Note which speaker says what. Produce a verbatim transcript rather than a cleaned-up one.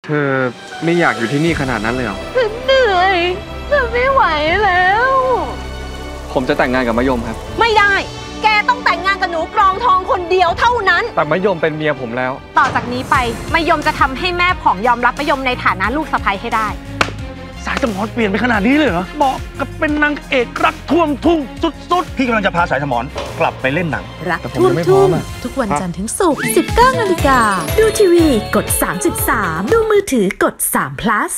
Speaker 1: เธอไม่อยากอยู่ที่นี่ขนาดนั้นเลยเหรอ
Speaker 2: ฉันเหนื่อยฉันไม่ไหวแล้ว
Speaker 1: ผมจะแต่งงานกับมะยมครับ
Speaker 2: ไม่ได้แกต้องแต่งงานกับหนูกรองทองคนเดียวเท่านั้น
Speaker 1: แต่มะยมเป็นเมียผมแล้ว
Speaker 3: ต่อจากนี้ไปมะยมจะทำให้แม่ผ่องยอมรับมะยมในฐานะลูกสะใภ้ให้ได้
Speaker 4: สายสมรเปลี่ยนไปขนาดนี้เลยเหรอเหมาะกับเป็นนางเอกรักท่วมทุ่งสุดๆพี่กำลังจะพาสายสมรกลับไปเล่นหนัง
Speaker 5: รักท่วมทุ่งทุกวันจันทร์ถึงศุกร์ สิบเก้านาฬิกาดูทีวีกดสามสิบสามดูมือถือกดสาม plus